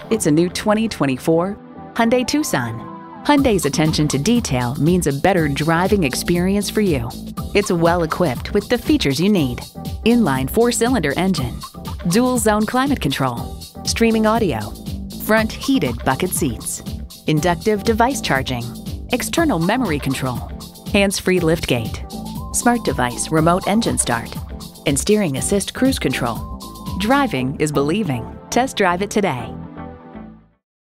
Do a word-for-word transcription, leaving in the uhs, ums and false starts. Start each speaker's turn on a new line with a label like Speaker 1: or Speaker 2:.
Speaker 1: It's a new twenty twenty-four Hyundai Tucson. Hyundai's attention to detail means a better driving experience for you. It's well equipped with the features you need: inline four-cylinder engine, dual-zone climate control, streaming audio, front heated bucket seats, inductive device charging, external memory control, hands-free liftgate, smart device remote engine start, and steering assist cruise control. Driving is believing. Test drive it today.